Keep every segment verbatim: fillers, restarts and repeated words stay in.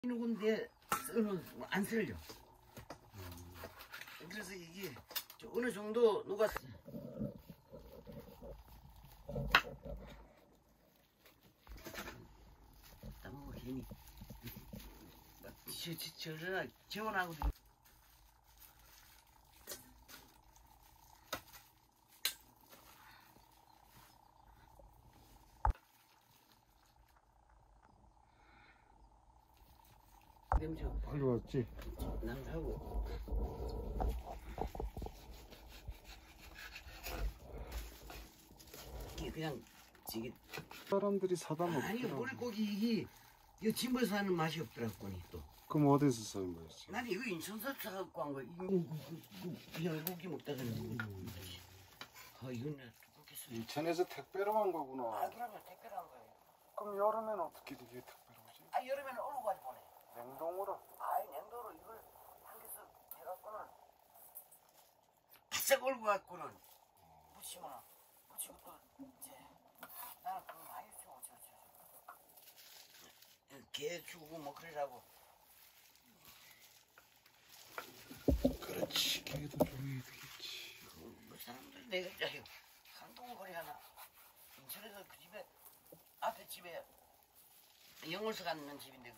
근데 안 쓸려. 그래서 이게 어느 정도 녹았어. 뭐 괜히 저저저 재원하고 빨리 왔지. 남하고 이게 그냥 지게 사람들이 사다 먹더라고. 아니 물고기 이게 이 집에서 하는 맛이 없더라고 또. 그럼 어디서 사는 거였지? 나는 이거 인천서 사갖고 한 거. 이거 그냥 고기 먹다가는. 아 이건 고기 써. 인천에서 택배로 한 거구나. 아 그러면 택배로 한 거예요. 그럼 여름에는 어떻게 이게 택배로 오지? 아 여름에는 얼고 가지고 보내. 냉동으로? 아이 냉동으로 이걸 한 개서 해갖고는 바짝 얼고 갖고는 묻히면 묻히고 또 이제 나는 그거 많이 주고 저저 개 주고 뭐 그러라고. 그렇지. 개도 줘야 되겠지. 그 사람들 내가 자요 한동안 거리 하나 인천에서 그 집에 앞에 집에 영월서 가는 집인데 그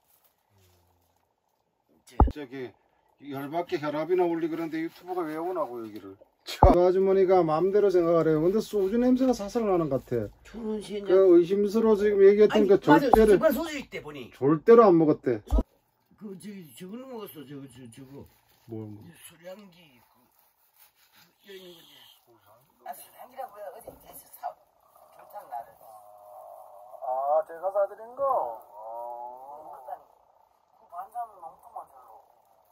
집에 음. 저기 열받게 혈압이나 올리 그런데 유튜브가 왜 오나고 여기를. 참 아주머니가 마음대로 생각하래요. 근데 소주 냄새가 사살 나는 것 같아. 그 의심스러워 지금 얘기했던 그 절대로 맞아. 소주 있대 보니 절대로 안 먹었대. 소... 그 저기 저거는 먹었어. 저거 저 저거 뭘 먹어? 술향기 그 여기 있는 거지. 아 술향기라고 해. 어제 대서 사 결장 나를. 아 제가 사드린 거. 아. 그 반삼 농통만 별로.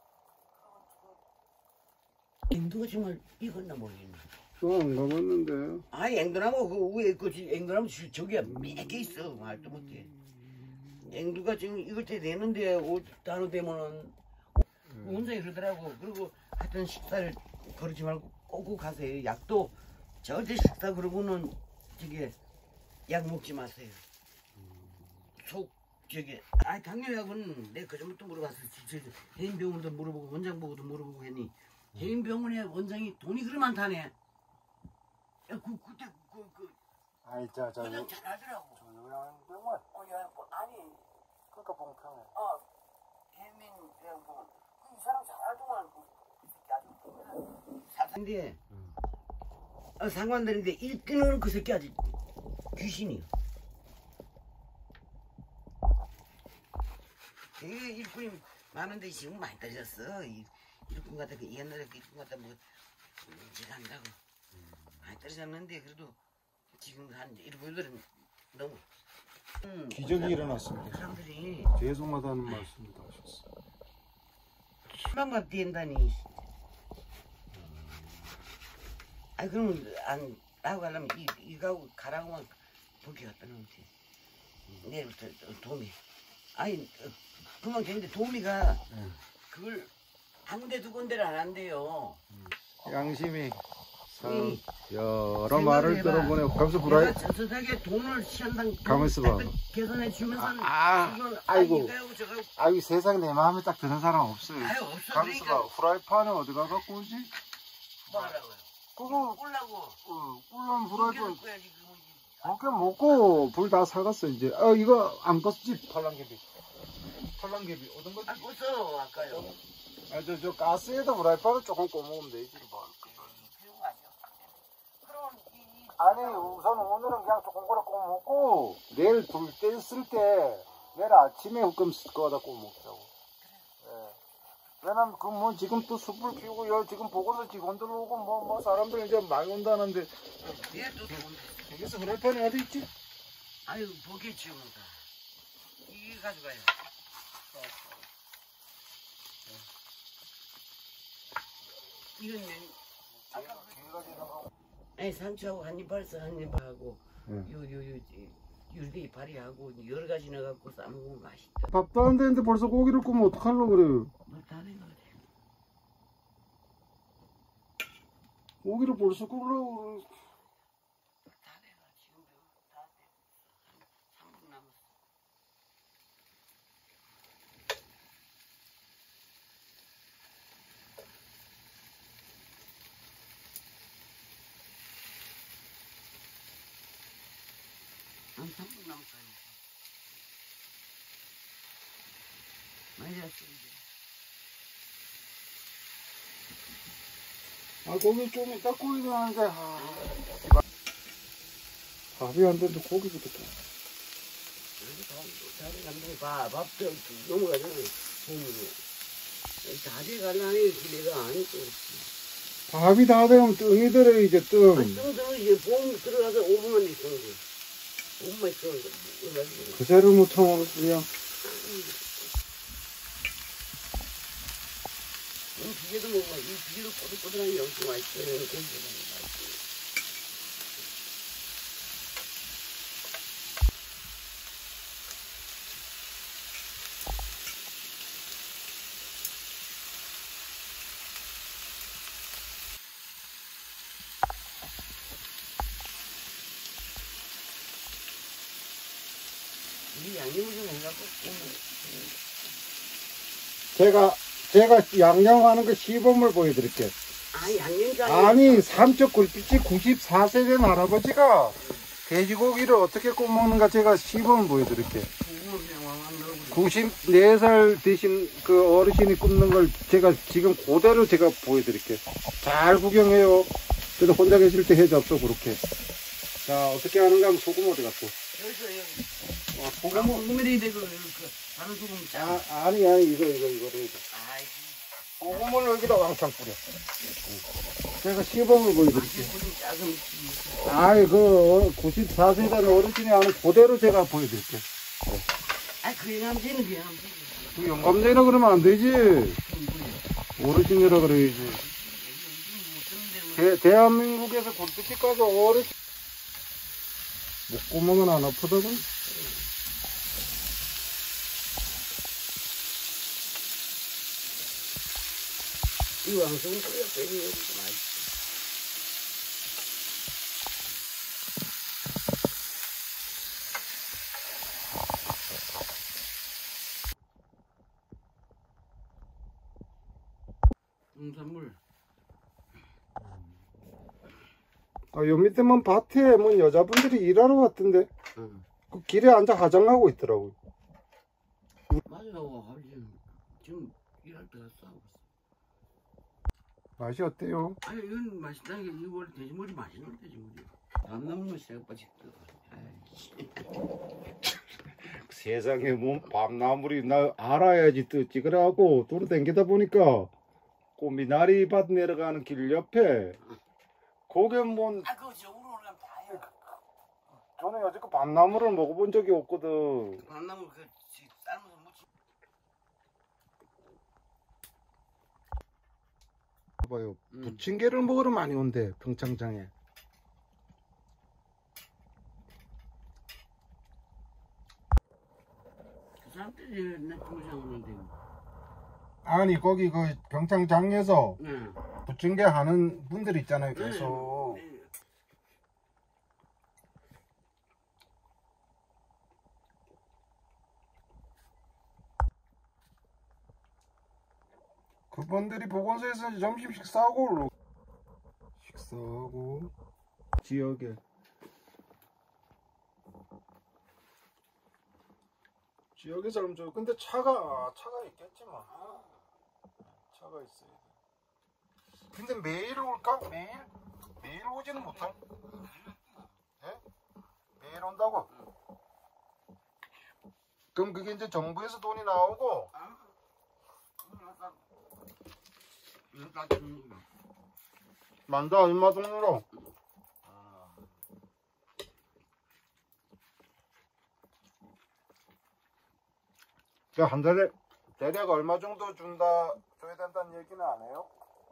앵두가 정말 익었나 모르겠네. 저안 가봤는데. 아 앵두나무 그 위에 그 앵두나무 저기야 매게 있어. 말도 못해. 앵두가 지금 익을 때 되는데 옷 따로 되면은 원장이 그러더라고. 그리고 하여튼 식사를 거르지 말고 꼭 가세요. 약도 절대 식사 그러고는 저기 약 먹지 마세요. 속 저기 아 당뇨약은 내가 그전부터 물어봤어. 해인병원도 물어보고 원장 보고도 물어보고 했니. 해인병원에 원장이 돈이 그리 많다네. 야, 그 그때 그 그 아이 자자. 원장 잘 알더라고. 저 요양병원. 어 요양병 아니. 그러니까 봉평에. 어 해민 요양병원. 그 이 사람 잘 알더만 그 새끼 아주. 사상인데 음. 어, 상관들인데 일 끊어는 그 새끼 아주 귀신이요. 되게 일꾼이 많은데 지금 많이 떨어졌어. 일꾼 같다 그 옛날에 그 일꾼 같다 뭐 제가 한다고 음. 많이 떨어졌는데 그래도 지금 한 일꾼들은 너무 음, 기적이 일어났습니다. 사람들이 죄송하다는 말씀을 하셨어. 희망만 뛴다니. 아 그러면 안 나하고 가려면 이 이가고 가라고만 보기 갖다 놓지. 내일부터 도미. 아니 그만 걔인데 도미가 응. 그걸 한 군데 두 군데를 안 한대요. 응. 양심이 응. 여러 말을 들어보네. 가면서 불안해. 저서하게 돈을 시한당 가면서 봐. 계산해 주면서 아, 아 아이고 아이고 세상에 내 마음에 딱 드는 사람 없어요. 아유 없어. 가면서 그러니까. 봐. 후라이팬을 어디가 갖고 오지? 뭐 하라고요? 그거 꿀라고. 어, 꿀라면 후라이팬. 어, 그냥 먹고 불 다 사갔어 이제. 어 이거 안 껐지? 팔랑개비. 팔랑개비 오던 거지? 안 껐어 아까요. 아 저 저 가스에다 후라이팬을 조금 꺼먹으면 되지 뭐. 아니 우선 오늘은 그냥 조금 거라 구워 먹고 내일 불 뗐을 때 내일 아침에 후끔 꺼다 구워 먹자고. 예. 왜냐면 그 뭐 지금 또 숯불 피우고 여 지금 보고서 직원들 오고 뭐 뭐 사람들 이제 많이 온다는데 여기서 후라이팬이 어디 있지? 아유 보겠지 뭐다. 이게 가져가요. 이건 아까 아니 상추하고 한입 발사 한입 하고 요요요 율대 이파리하고 여러 가지 넣어갖고 싸먹으면 맛있다. 밥도 안 되는데 벌써 고기를 구우면 어떡하려고 그래요? 다 된 거지. 고기를 벌써 구우려고 다 돼가 지금 다 돼. 삼 분 남았어. 한 삼 분 남았어. 많이 됐어, 이제. 아, 고기 좀 이따 구이긴 하는데, 아. 밥이 안 되는데 고기부터 좀. 다리 감독이 봐, 밥도 넘어가잖아, 봄으로. 다리 갈라니 기대가 아니고. 밥이 다 되면 뜸이 들어, 이제 뜸. 아니, 좀 들어, 이제 봄 들어가서 오 분만 있어, 이제. 오 분만 있어, 이제. 그새를 못 참아, 그냥. 이 비계도 먹어, 이 비계도 꼬들꼬들하니 엄청 맛있어, 고기도 맛있어. 이 양념을 좀 해갖고, 제가, 제가 양념하는 거 시범을 보여드릴게요. 아, 양념장. 아니, 삼척 굴빛이 구십사 세 된 할아버지가 돼지고기를 어떻게 구워먹는가 제가 시범을 보여드릴게요. 구십사 살 되신 그 어르신이 굽는 걸 제가 지금 그대로 제가 보여드릴게요. 잘 구경해요. 그래도 혼자 계실 때 해잡죠, 그렇게. 자, 어떻게 하는가 하면 소금 어디 갔어? 여기서, 여기. 어, 소금, 소금은, 소금이 되고, 그, 다른 소금 짜. 아, 아니, 아니, 이거, 이거, 이거를. 이거. 아이고. 소금을 여기다 왕창 뿌려. 제가 시범을 보여드릴게요. 소금 작은. 아이, 그, 구십사 세 된 어르신이 하는 그대로 제가 보여드릴게요. 아, 그 영감제는 그 영감제. 그 영감제라 그러면 안 되지. 어르신이라 그래야지. 대, 대한민국에서 굴뚝집 가서 어르신. 목구멍은 안 아프다고? 이 왕성은 끓여 빼기 맛있어. 농산물. 아, 요 밑에만 밭에 뭐 여자분들이 일하러 왔던데. 응. 그 길에 앉아 화장하고 있더라고요. 맞아, 아버지. 지금 일할 때가 싸우고 있어. 맛이 어때요? 아니, 이건 맛있다는 게, 이거 원래 돼지머리 맛있는 돼지머리. 밤나물만 새우까지 뜯어. 세상에 뭔 밤나물이 나 알아야지 뜯지. 그래갖고 도로 댕기다 보니까 꼬미나리 밭 내려가는 길 옆에 거기 뭔 아, 그거 저 우로 올라가면 다요. 저는 여지껏 밤나물을 먹어본 적이 없거든. 밤나물 그 삶아서 무치. 봐봐요. 음. 부침개를 먹으러 많이 온대 평창장에. 그 사람들이 내 동생 오는데. 아니 거기 그 평창장에서 응. 부침개 하는 분들 있잖아요. 계속. 네. 그분들이 보건소에서 점심 식사하고 식사하고 지역에 지역에 사람 저 근데 차가 차가 있겠지만 차가 있어야 돼. 근데 매일 올까? 매일 매일 오지는 못할. 예? 매일 온다고? 그럼 그게 이제 정부에서 돈이 나오고. 만다 얼마 돈으로? 한 달에 대략 얼마 정도 준다 줘야 된다는 얘기는 안 해요?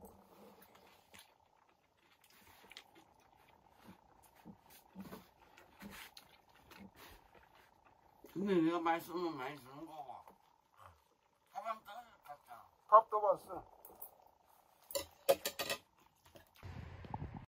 근데 내가 많이 쓰면 많이 쓰는 거고. 밥은 떠, 밥도. 밥도 봤어.